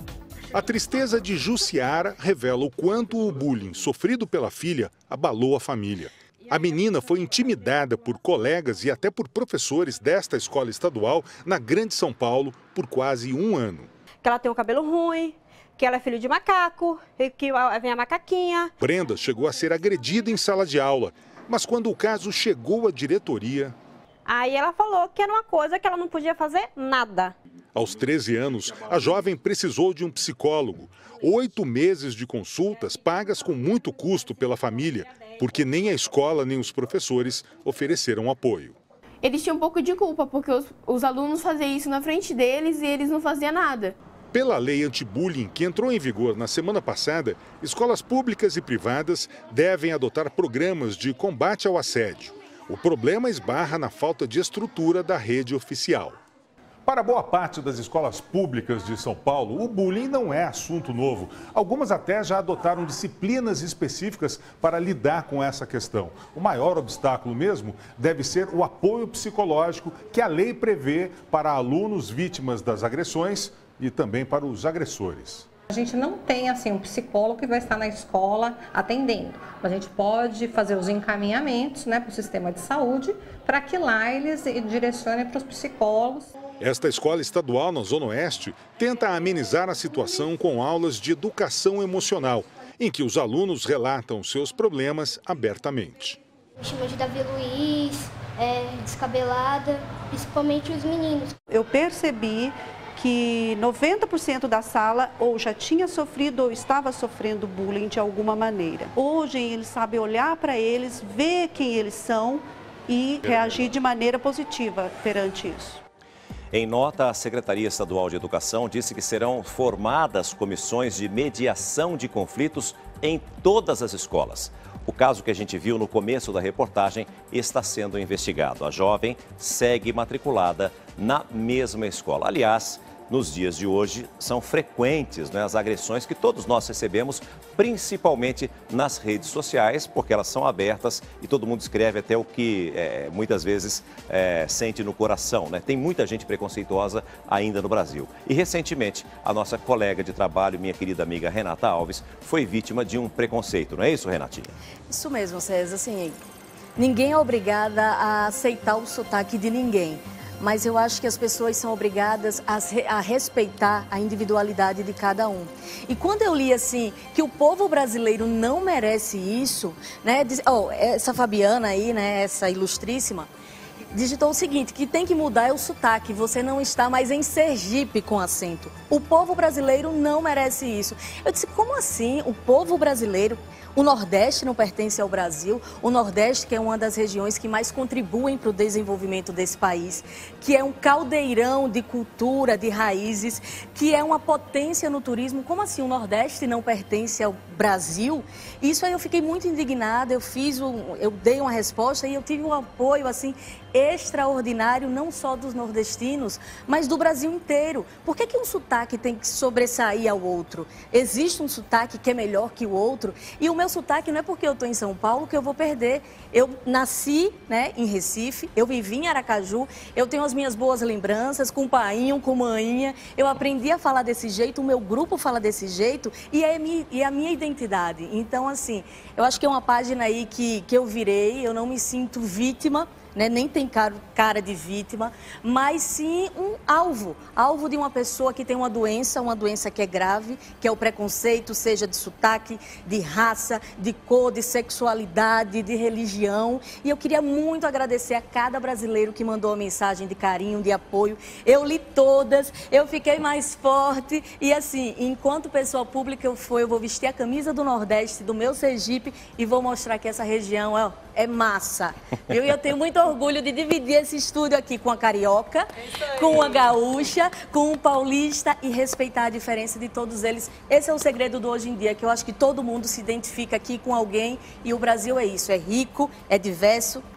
A tristeza de Jussiara revela o quanto o bullying sofrido pela filha abalou a família. A menina foi intimidada por colegas e até por professores desta escola estadual na Grande São Paulo por quase um ano. Que ela tem o cabelo ruim, que ela é filho de macaco, que vem a macaquinha. Brenda chegou a ser agredida em sala de aula, mas quando o caso chegou à diretoria... Aí ela falou que era uma coisa que ela não podia fazer nada. Aos treze anos, a jovem precisou de um psicólogo. Oito meses de consultas pagas com muito custo pela família, porque nem a escola nem os professores ofereceram apoio. Eles tinham um pouco de culpa, porque os, os alunos faziam isso na frente deles e eles não faziam nada. Pela lei anti-bullying, que entrou em vigor na semana passada, escolas públicas e privadas devem adotar programas de combate ao assédio. O problema esbarra na falta de estrutura da rede oficial. Para boa parte das escolas públicas de São Paulo, o bullying não é assunto novo. Algumas até já adotaram disciplinas específicas para lidar com essa questão. O maior obstáculo mesmo deve ser o apoio psicológico que a lei prevê para alunos vítimas das agressões e também para os agressores. A gente não tem assim um psicólogo que vai estar na escola atendendo. A gente pode fazer os encaminhamentos, né, para o sistema de saúde, para que lá eles direcionem para os psicólogos. Esta escola estadual na Zona Oeste tenta amenizar a situação com aulas de educação emocional, em que os alunos relatam seus problemas abertamente. Me chamo de Davi Luiz, é, descabelada, principalmente os meninos. Eu percebi que noventa por cento da sala ou já tinha sofrido ou estava sofrendo bullying de alguma maneira. Hoje eles sabem olhar para eles, ver quem eles são e reagir de maneira positiva perante isso. Em nota, a Secretaria Estadual de Educação disse que serão formadas comissões de mediação de conflitos em todas as escolas. O caso que a gente viu no começo da reportagem está sendo investigado. A jovem segue matriculada na mesma escola. Aliás, nos dias de hoje são frequentes, né, as agressões que todos nós recebemos, principalmente nas redes sociais, porque elas são abertas e todo mundo escreve até o que é, muitas vezes é, sente no coração, né? Tem muita gente preconceituosa ainda no Brasil. E recentemente, a nossa colega de trabalho, minha querida amiga Renata Alves, foi vítima de um preconceito, não é isso, Renatinha? Isso mesmo, César. Assim, ninguém é obrigada a aceitar o sotaque de ninguém. Mas eu acho que as pessoas são obrigadas a, a respeitar a individualidade de cada um. E quando eu li assim, que o povo brasileiro não merece isso, né? Oh, essa Fabiana aí, né, essa ilustríssima, digitou o seguinte, que tem que mudar é o sotaque, você não está mais em Sergipe com acento. O povo brasileiro não merece isso. Eu disse, como assim? O povo brasileiro... O Nordeste não pertence ao Brasil, o Nordeste que é uma das regiões que mais contribuem para o desenvolvimento desse país, que é um caldeirão de cultura, de raízes, que é uma potência no turismo. Como assim o Nordeste não pertence ao Brasil? Isso aí eu fiquei muito indignada, eu fiz, um, eu dei uma resposta e eu tive um apoio assim extraordinário, não só dos nordestinos, mas do Brasil inteiro. Por que que um sotaque tem que sobressair ao outro? Existe um sotaque que é melhor que o outro? E o meu sotaque não é porque eu estou em São Paulo que eu vou perder. Eu nasci, né, em Recife, eu vivi em Aracaju, eu tenho as minhas boas lembranças com painho, com maninha, eu aprendi a falar desse jeito, o meu grupo fala desse jeito e é, e é a minha identidade. Então, assim, eu acho que é uma página aí que, que eu virei, eu não me sinto vítima, né? Nem tem cara de vítima, mas sim um alvo, alvo de uma pessoa que tem uma doença, uma doença que é grave, que é o preconceito, seja de sotaque, de raça, de cor, de sexualidade, de religião. E eu queria muito agradecer a cada brasileiro que mandou uma mensagem de carinho, de apoio. Eu li todas, eu fiquei mais forte e assim, enquanto pessoa pública eu for, eu vou vestir a camisa do Nordeste, do meu Sergipe e vou mostrar que essa região é, é massa. Eu, eu tenho muito orgulho de dividir esse estúdio aqui com a carioca, com a gaúcha, com o paulista e respeitar a diferença de todos eles. Esse é o segredo do hoje em dia, que eu acho que todo mundo se identifica aqui com alguém e o Brasil é isso, é rico, é diverso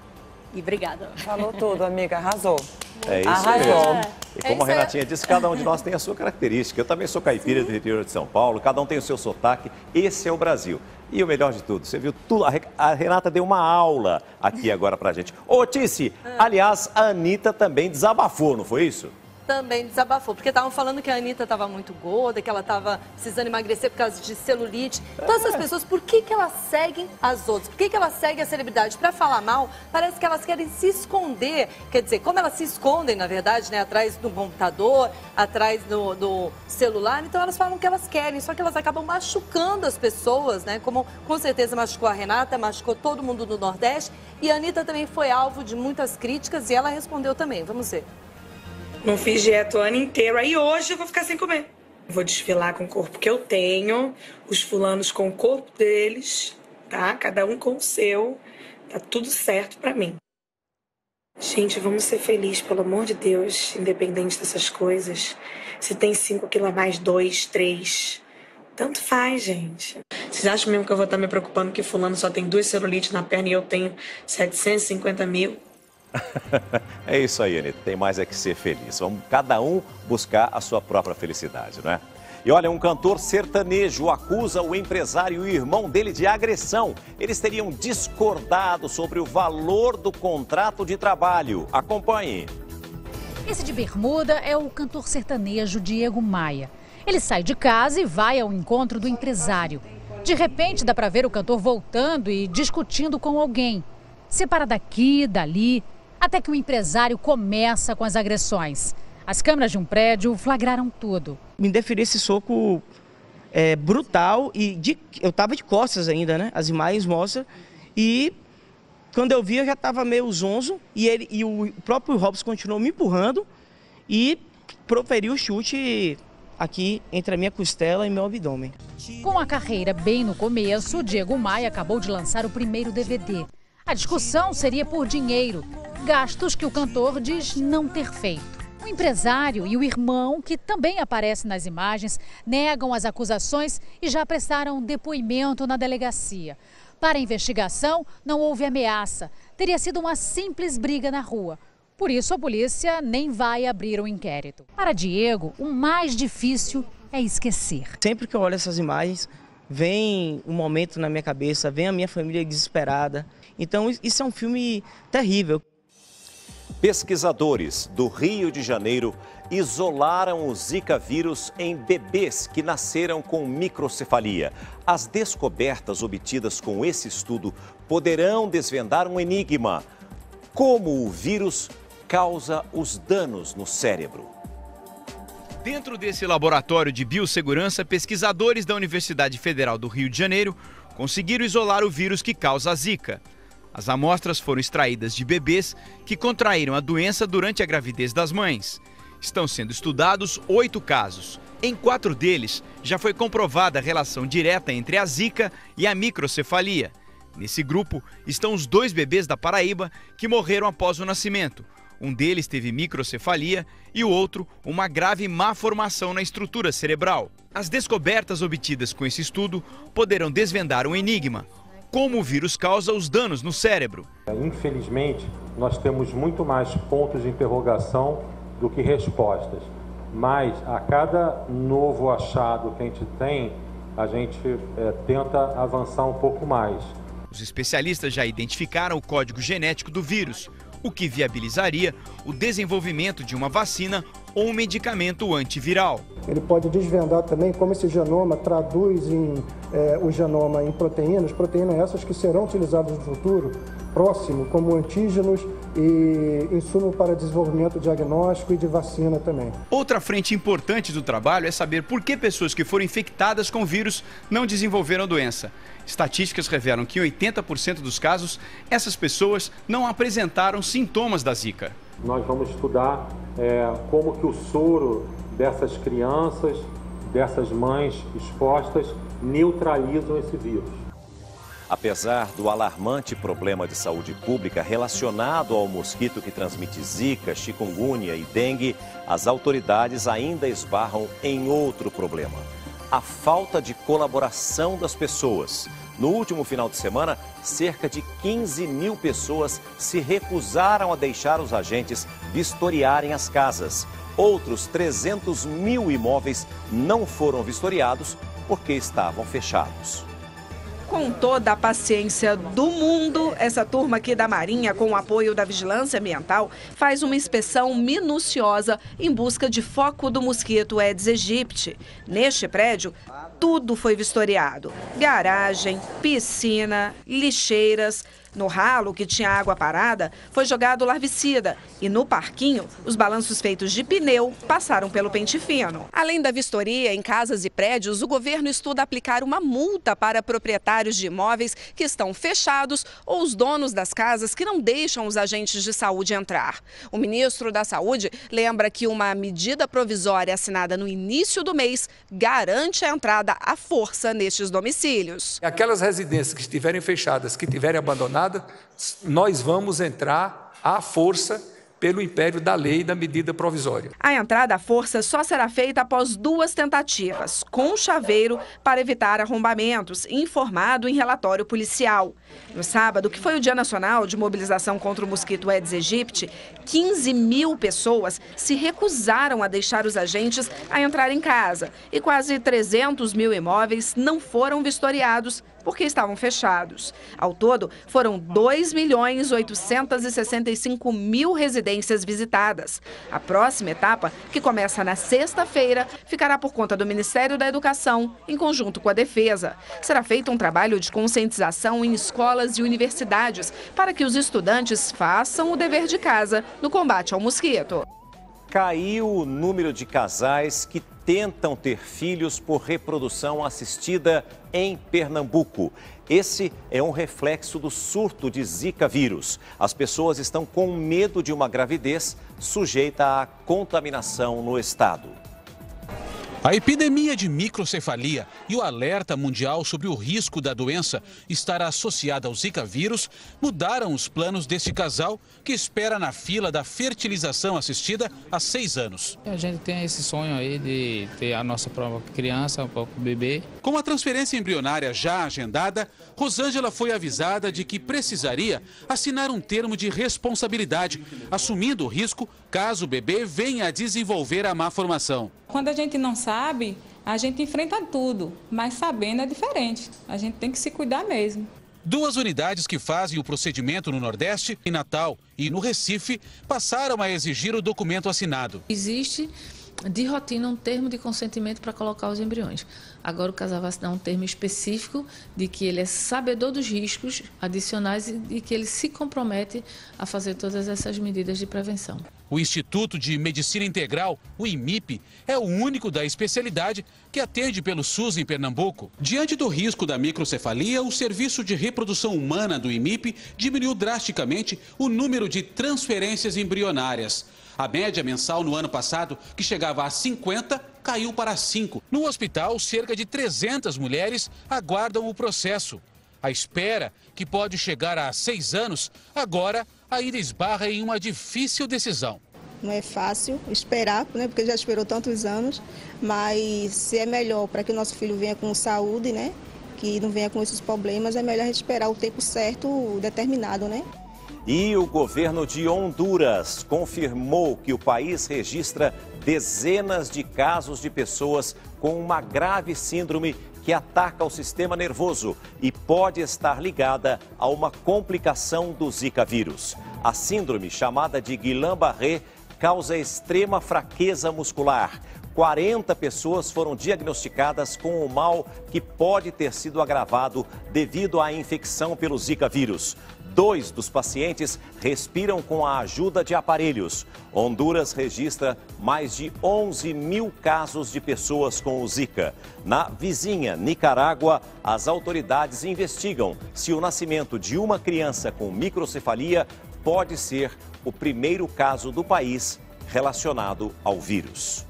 E obrigada. Falou tudo, amiga, arrasou. É isso Arrasou. mesmo. E como a Renatinha disse, cada um de nós tem a sua característica. Eu também sou caipira do interior de São Paulo, cada um tem o seu sotaque. Esse é o Brasil. E o melhor de tudo, você viu tudo, a Renata deu uma aula aqui agora pra gente. Ô, Tice, aliás, a Anitta também desabafou, não foi isso? Também desabafou, porque estavam falando que a Anitta estava muito gorda, que ela estava precisando emagrecer por causa de celulite. Então essas pessoas, por que, que elas seguem as outras? Por que, que elas seguem a celebridade? Para falar mal, parece que elas querem se esconder. Quer dizer, como elas se escondem, na verdade, né, atrás do computador, atrás do, do celular, então elas falam o que elas querem, só que elas acabam machucando as pessoas, né? Como com certeza machucou a Renata, machucou todo mundo do Nordeste. E a Anitta também foi alvo de muitas críticas e ela respondeu também. Vamos ver. Não fiz dieta o ano inteiro, aí hoje eu vou ficar sem comer. Vou desfilar com o corpo que eu tenho, os fulanos com o corpo deles, tá? Cada um com o seu, tá tudo certo pra mim. Gente, vamos ser felizes, pelo amor de Deus, independente dessas coisas. Se tem cinco quilos a mais, dois, três, tanto faz, gente. Vocês acham mesmo que eu vou estar me preocupando que fulano só tem duas celulites na perna e eu tenho setecentos e cinquenta mil? É isso aí, Anitta. Tem mais é que ser feliz. Vamos cada um buscar a sua própria felicidade, não é? E olha, um cantor sertanejo acusa o empresário e o irmão dele de agressão. Eles teriam discordado sobre o valor do contrato de trabalho. Acompanhe. Esse de bermuda é o cantor sertanejo Diego Maia. Ele sai de casa e vai ao encontro do empresário. De repente, dá para ver o cantor voltando e discutindo com alguém. Separa daqui, dali, até que o empresário começa com as agressões. As câmeras de um prédio flagraram tudo. Me deferi esse soco é, brutal e de, eu tava de costas ainda, né? As imagens mostram. E quando eu vi, eu já tava meio zonzo e, ele, e o próprio Robson continuou me empurrando e proferiu o chute aqui entre a minha costela e meu abdômen. Com a carreira bem no começo, Diego Maia acabou de lançar o primeiro D V D. A discussão seria por dinheiro, gastos que o cantor diz não ter feito. O empresário e o irmão, que também aparecem nas imagens, negam as acusações e já prestaram depoimento na delegacia. Para a investigação, não houve ameaça. Teria sido uma simples briga na rua. Por isso, a polícia nem vai abrir o inquérito. Para Diego, o mais difícil é esquecer. Sempre que eu olho essas imagens, vem um momento na minha cabeça, vem a minha família desesperada. Então, isso é um filme terrível. Pesquisadores do Rio de Janeiro isolaram o Zika vírus em bebês que nasceram com microcefalia. As descobertas obtidas com esse estudo poderão desvendar um enigma: como o vírus causa os danos no cérebro. Dentro desse laboratório de biossegurança, pesquisadores da Universidade Federal do Rio de Janeiro conseguiram isolar o vírus que causa a Zika. As amostras foram extraídas de bebês que contraíram a doença durante a gravidez das mães. Estão sendo estudados oito casos. Em quatro deles, já foi comprovada a relação direta entre a Zika e a microcefalia. Nesse grupo estão os dois bebês da Paraíba que morreram após o nascimento. Um deles teve microcefalia e o outro uma grave má formação na estrutura cerebral. As descobertas obtidas com esse estudo poderão desvendar um enigma: como o vírus causa os danos no cérebro. Infelizmente, nós temos muito mais pontos de interrogação do que respostas. Mas a cada novo achado que a gente tem, a gente é, tenta avançar um pouco mais. Os especialistas já identificaram o código genético do vírus, o que viabilizaria o desenvolvimento de uma vacina ou um medicamento antiviral. Ele pode desvendar também como esse genoma traduz em, é, o genoma em proteínas, proteínas essas que serão utilizadas no futuro próximo como antígenos e insumo para desenvolvimento diagnóstico e de vacina também. Outra frente importante do trabalho é saber por que pessoas que foram infectadas com o vírus não desenvolveram a doença. Estatísticas revelam que em oitenta por cento dos casos, essas pessoas não apresentaram sintomas da Zika. Nós vamos estudar é, como que o soro dessas crianças, dessas mães expostas, neutralizam esse vírus. Apesar do alarmante problema de saúde pública relacionado ao mosquito que transmite Zika, chikungunya e dengue, as autoridades ainda esbarram em outro problema: a falta de colaboração das pessoas. No último final de semana, cerca de quinze mil pessoas se recusaram a deixar os agentes vistoriarem as casas. Outros trezentos mil imóveis não foram vistoriados porque estavam fechados. Com toda a paciência do mundo, essa turma aqui da Marinha, com o apoio da Vigilância Ambiental, faz uma inspeção minuciosa em busca de foco do mosquito Aedes aegypti. Neste prédio, tudo foi vistoriado: garagem, piscina, lixeiras. No ralo, que tinha água parada, foi jogado larvicida. E no parquinho, os balanços feitos de pneu passaram pelo pente fino. Além da vistoria em casas e prédios, o governo estuda aplicar uma multa para proprietários de imóveis que estão fechados ou os donos das casas que não deixam os agentes de saúde entrar. O ministro da Saúde lembra que uma medida provisória assinada no início do mês garante a entrada à força nestes domicílios. Aquelas residências que estiverem fechadas, que estiverem abandonadas, nós vamos entrar à força pelo império da lei e da medida provisória. A entrada à força só será feita após duas tentativas, com chaveiro, para evitar arrombamentos, informado em relatório policial. No sábado, que foi o Dia Nacional de Mobilização contra o Mosquito Aedes aegypti, quinze mil pessoas se recusaram a deixar os agentes a entrar em casa e quase trezentos mil imóveis não foram vistoriados porque estavam fechados. Ao todo, foram dois milhões oitocentos e sessenta e cinco mil residências visitadas. A próxima etapa, que começa na sexta-feira, ficará por conta do Ministério da Educação, em conjunto com a Defesa. Será feito um trabalho de conscientização em escolas e universidades para que os estudantes façam o dever de casa no combate ao mosquito. Caiu o número de casais que tentam ter filhos por reprodução assistida em Pernambuco. Esse é um reflexo do surto de Zika vírus. As pessoas estão com medo de uma gravidez sujeita à contaminação no estado. A epidemia de microcefalia e o alerta mundial sobre o risco da doença estar associada ao Zika vírus mudaram os planos deste casal que espera na fila da fertilização assistida há seis anos. A gente tem esse sonho aí de ter a nossa própria criança, o próprio bebê. Com a transferência embrionária já agendada, Rosângela foi avisada de que precisaria assinar um termo de responsabilidade, assumindo o risco caso o bebê venha a desenvolver a má formação. Quando a gente não sabe, a gente enfrenta tudo, mas sabendo é diferente. A gente tem que se cuidar mesmo. Duas unidades que fazem o procedimento no Nordeste, em Natal e no Recife, passaram a exigir o documento assinado. Existe de rotina um termo de consentimento para colocar os embriões. Agora o casal vai assinar um termo específico de que ele é sabedor dos riscos adicionais e de que ele se compromete a fazer todas essas medidas de prevenção. O Instituto de Medicina Integral, o I M I P, é o único da especialidade que atende pelo SUS em Pernambuco. Diante do risco da microcefalia, o Serviço de Reprodução Humana do I M I P diminuiu drasticamente o número de transferências embrionárias. A média mensal no ano passado, que chegava a cinquenta, caiu para cinco. No hospital, cerca de trezentas mulheres aguardam o processo. A espera, que pode chegar a seis anos, agora ainda esbarra em uma difícil decisão. Não é fácil esperar, né, porque já esperou tantos anos, mas se é melhor para que o nosso filho venha com saúde, né, que não venha com esses problemas, é melhor a gente esperar o tempo certo, determinado, né? E o governo de Honduras confirmou que o país registra dezenas de casos de pessoas com uma grave síndrome que ataca o sistema nervoso e pode estar ligada a uma complicação do Zika vírus. A síndrome, chamada de Guillain-Barré, causa extrema fraqueza muscular. quarenta pessoas foram diagnosticadas com o mal que pode ter sido agravado devido à infecção pelo Zika vírus. Dois dos pacientes respiram com a ajuda de aparelhos. Honduras registra mais de onze mil casos de pessoas com o Zika. Na vizinha Nicarágua, as autoridades investigam se o nascimento de uma criança com microcefalia pode ser o primeiro caso do país relacionado ao vírus.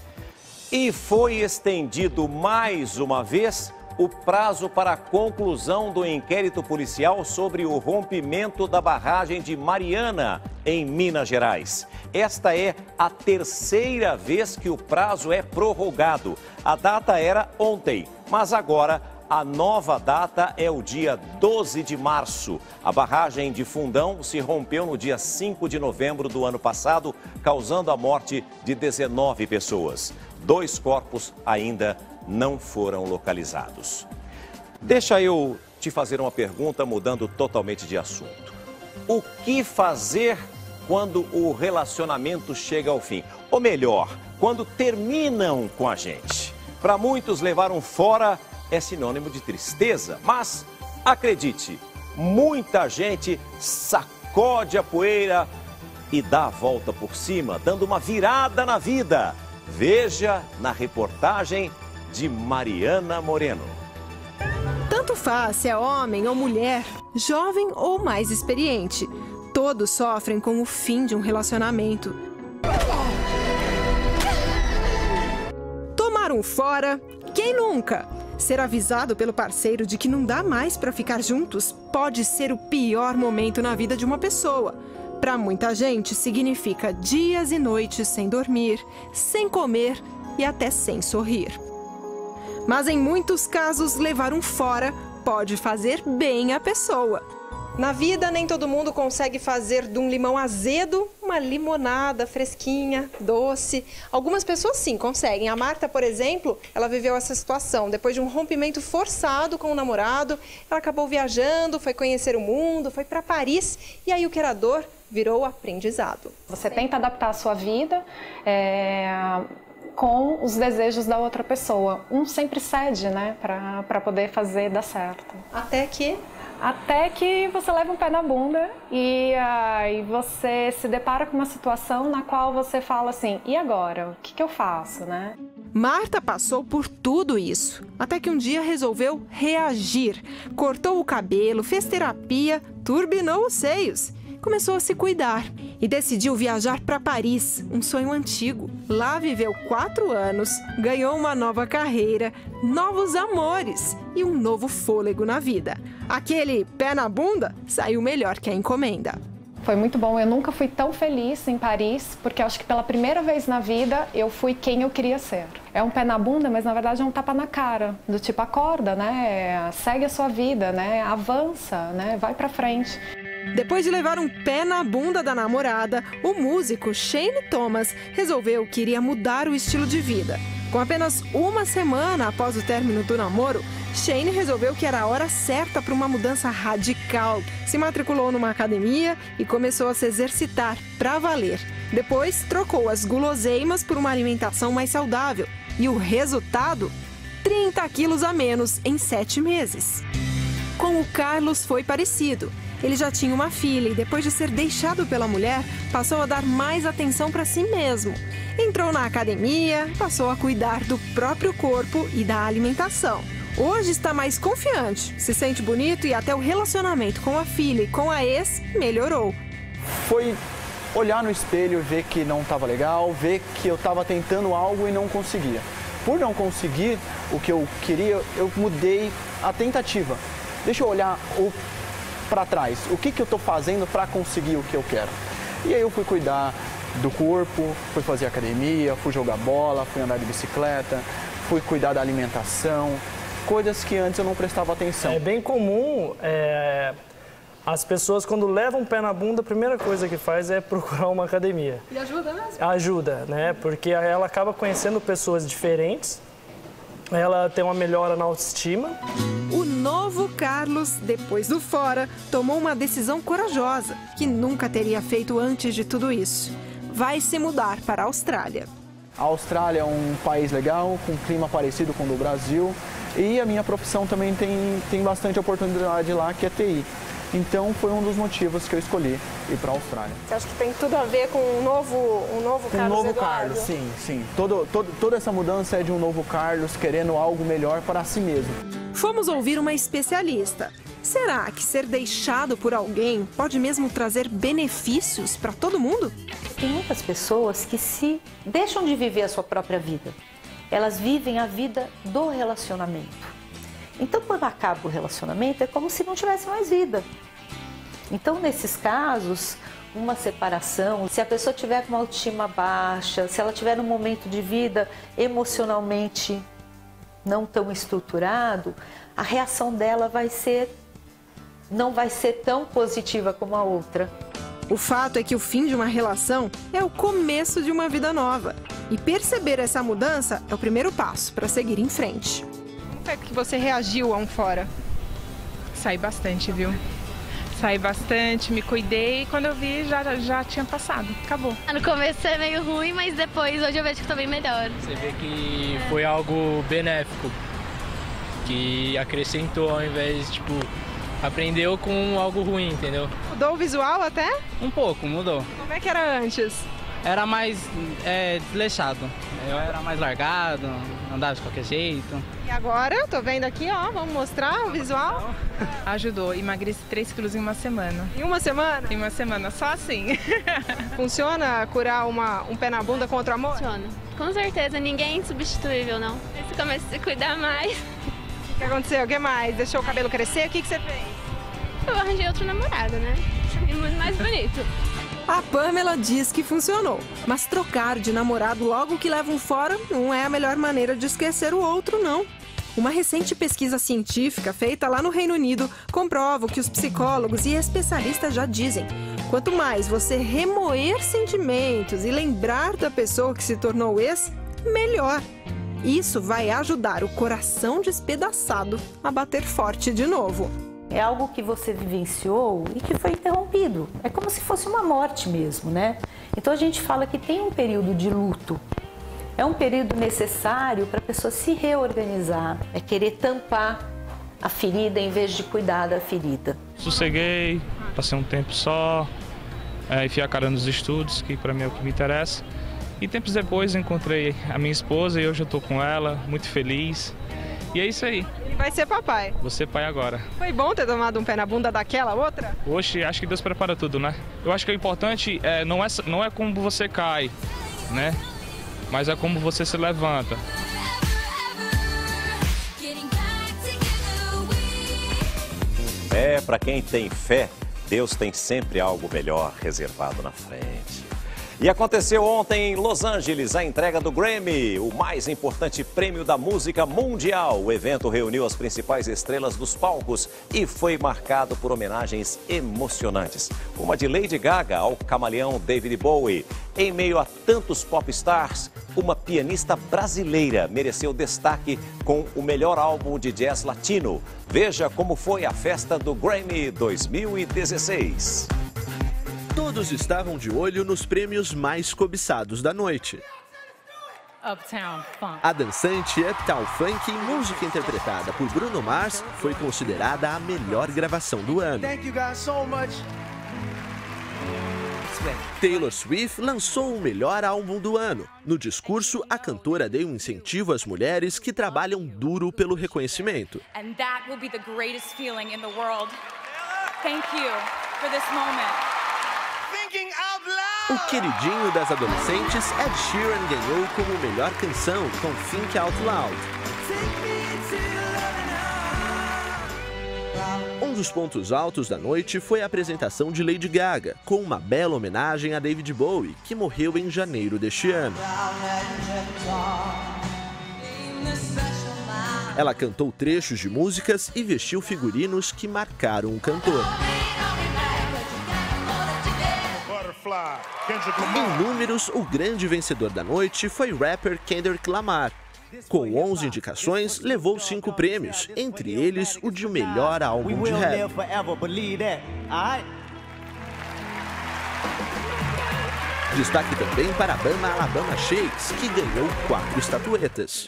E foi estendido mais uma vez o prazo para a conclusão do inquérito policial sobre o rompimento da barragem de Mariana, em Minas Gerais. Esta é a terceira vez que o prazo é prorrogado. A data era ontem, mas agora A nova data é o dia doze de março. A barragem de Fundão se rompeu no dia cinco de novembro do ano passado, causando a morte de dezenove pessoas. Dois corpos ainda não foram localizados. Deixa eu te fazer uma pergunta, mudando totalmente de assunto. O que fazer quando o relacionamento chega ao fim? Ou melhor, quando terminam com a gente? Para muitos, levar um fora é sinônimo de tristeza, mas acredite, muita gente sacode a poeira e dá a volta por cima, dando uma virada na vida. Veja na reportagem de Mariana Moreno. Tanto faz se é homem ou mulher, jovem ou mais experiente, todos sofrem com o fim de um relacionamento. Tomar um fora, quem nunca? Ser avisado pelo parceiro de que não dá mais para ficar juntos pode ser o pior momento na vida de uma pessoa. Para muita gente, significa dias e noites sem dormir, sem comer e até sem sorrir. Mas em muitos casos, levar um fora pode fazer bem à pessoa. Na vida, nem todo mundo consegue fazer de um limão azedo uma limonada fresquinha, doce. Algumas pessoas sim conseguem. A Marta, por exemplo, ela viveu essa situação. Depois de um rompimento forçado com o namorado, ela acabou viajando, foi conhecer o mundo, foi para Paris e aí o que era dor virou aprendizado. Você tenta adaptar a sua vida é, com os desejos da outra pessoa. Um sempre cede, né, para poder fazer dar certo. Até que... Até que você leva um pé na bunda e aí você se depara com uma situação na qual você fala assim, e agora? O que, que eu faço, né? Marta passou por tudo isso, até que um dia resolveu reagir. Cortou o cabelo, fez terapia, turbinou os seios. Começou a se cuidar e decidiu viajar para Paris, um sonho antigo. Lá viveu quatro anos, ganhou uma nova carreira, novos amores e um novo fôlego na vida. Aquele pé na bunda saiu melhor que a encomenda. Foi muito bom, eu nunca fui tão feliz em Paris, porque acho que pela primeira vez na vida eu fui quem eu queria ser. É um pé na bunda, mas na verdade é um tapa na cara, do tipo acorda, né? Segue a sua vida, né? Avança, né? Vai pra frente. Depois de levar um pé na bunda da namorada, o músico Shane Thomas resolveu que iria mudar o estilo de vida. Com apenas uma semana após o término do namoro, Shane resolveu que era a hora certa para uma mudança radical. Se matriculou numa academia e começou a se exercitar para valer. Depois, trocou as guloseimas por uma alimentação mais saudável. E o resultado? trinta quilos a menos em sete meses. Com o Carlos foi parecido. Ele já tinha uma filha e depois de ser deixado pela mulher, passou a dar mais atenção para si mesmo. Entrou na academia, passou a cuidar do próprio corpo e da alimentação. Hoje está mais confiante, se sente bonito e até o relacionamento com a filha e com a ex melhorou. Foi olhar no espelho e ver que não estava legal, ver que eu estava tentando algo e não conseguia. Por não conseguir o que eu queria, eu mudei a tentativa. Deixa eu olhar o para trás, o que, que eu estou fazendo para conseguir o que eu quero. E aí eu fui cuidar do corpo, fui fazer academia, fui jogar bola, fui andar de bicicleta, fui cuidar da alimentação, coisas que antes eu não prestava atenção. É bem comum, é, as pessoas quando levam o pé na bunda, a primeira coisa que faz é procurar uma academia. E ajuda mesmo? Ajuda, né? Porque ela acaba conhecendo pessoas diferentes, ela tem uma melhora na autoestima. O novo Carlos, depois do fora, tomou uma decisão corajosa, que nunca teria feito antes de tudo isso. Vai se mudar para a Austrália. A Austrália é um país legal, com um clima parecido com o do Brasil. E a minha profissão também tem, tem bastante oportunidade lá, que é T I. Então foi um dos motivos que eu escolhi ir para a Austrália. Você acha que tem tudo a ver com um novo, um novo Carlos Um novo Eduardo? Carlos, sim, sim. Todo, todo, toda essa mudança é de um novo Carlos querendo algo melhor para si mesmo. Fomos ouvir uma especialista. Será que ser deixado por alguém pode mesmo trazer benefícios para todo mundo? Tem muitas pessoas que se deixam de viver a sua própria vida. Elas vivem a vida do relacionamento. Então, quando acaba o relacionamento, é como se não tivesse mais vida. Então, nesses casos, uma separação, se a pessoa tiver com uma autoestima baixa, se ela tiver num momento de vida emocionalmente não tão estruturado, a reação dela vai ser, não vai ser tão positiva como a outra. O fato é que o fim de uma relação é o começo de uma vida nova. E perceber essa mudança é o primeiro passo para seguir em frente. Como foi que você reagiu a um fora? Saí bastante, viu? Saí bastante, me cuidei e quando eu vi já, já tinha passado, acabou. No começo é meio ruim, mas depois hoje eu vejo que tô bem melhor. Você vê que foi algo benéfico, que acrescentou ao invés, tipo, aprendeu com algo ruim, entendeu? Mudou o visual até? Um pouco, mudou. Como é que era antes? Era mais é, desleixado, eu era mais largado, andava de qualquer jeito. E agora, eu tô vendo aqui, ó, vamos mostrar o visual? Ajudou, emagreci três quilos em uma semana. Em uma semana? Em uma semana, só assim. Funciona curar uma, um pé na bunda com outro amor? Funciona, com certeza, ninguém é insubstituível, não. Você começa a se cuidar mais. O que aconteceu? O que mais? Deixou o cabelo crescer? O que, que você fez? Eu arranjei outro namorado, né? E muito mais bonito. A Pamela diz que funcionou, mas trocar de namorado logo que leva um fora não é a melhor maneira de esquecer o outro, não. Uma recente pesquisa científica feita lá no Reino Unido comprova o que os psicólogos e especialistas já dizem. Quanto mais você remoer sentimentos e lembrar da pessoa que se tornou ex, melhor. Isso vai ajudar o coração despedaçado a bater forte de novo. É algo que você vivenciou e que foi interrompido. É como se fosse uma morte mesmo, né? Então a gente fala que tem um período de luto. É um período necessário para a pessoa se reorganizar. É querer tampar a ferida em vez de cuidar da ferida. Sosseguei, passei um tempo só, é, enfiei a cara nos estudos, que para mim é o que me interessa. E tempos depois encontrei a minha esposa e hoje eu estou com ela, muito feliz. E é isso aí. E vai ser papai. Vou ser pai agora. Foi bom ter tomado um pé na bunda daquela outra? Hoje, acho que Deus prepara tudo, né? Eu acho que o importante é, não, é, não é como você cai, né? Mas é como você se levanta. É, para quem tem fé, Deus tem sempre algo melhor reservado na frente. E aconteceu ontem em Los Angeles a entrega do Grammy, o mais importante prêmio da música mundial. O evento reuniu as principais estrelas dos palcos e foi marcado por homenagens emocionantes. Uma de Lady Gaga ao camaleão David Bowie. Em meio a tantos pop stars, uma pianista brasileira mereceu destaque com o melhor álbum de jazz latino. Veja como foi a festa do Grammy dois mil e dezesseis. Todos estavam de olho nos prêmios mais cobiçados da noite. Uptown Funk. A dançante Uptown Funk, música interpretada por Bruno Mars, foi considerada a melhor gravação do ano. Thank you guys so much. Taylor Swift lançou o melhor álbum do ano. No discurso, a cantora deu um incentivo às mulheres que trabalham duro pelo reconhecimento. And that will be the greatest feeling in the world. Thank you for this moment. O queridinho das adolescentes, Ed Sheeran, ganhou como melhor canção com Think Out Loud. Um dos pontos altos da noite foi a apresentação de Lady Gaga, com uma bela homenagem a David Bowie, que morreu em janeiro deste ano. Ela cantou trechos de músicas e vestiu figurinos que marcaram o cantor. Em números, o grande vencedor da noite foi o rapper Kendrick Lamar. Com onze indicações, levou cinco prêmios, entre eles o de melhor álbum de rap. Destaque também para a banda Alabama Shakes, que ganhou quatro estatuetas.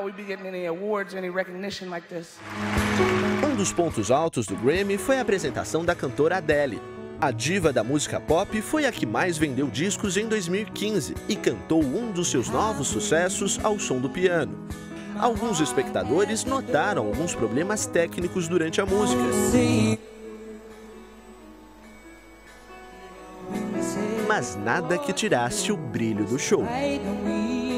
Um dos pontos altos do Grammy foi a apresentação da cantora Adele. A diva da música pop foi a que mais vendeu discos em dois mil e quinze e cantou um dos seus novos sucessos ao som do piano. Alguns espectadores notaram alguns problemas técnicos durante a música. Mas nada que tirasse o brilho do show.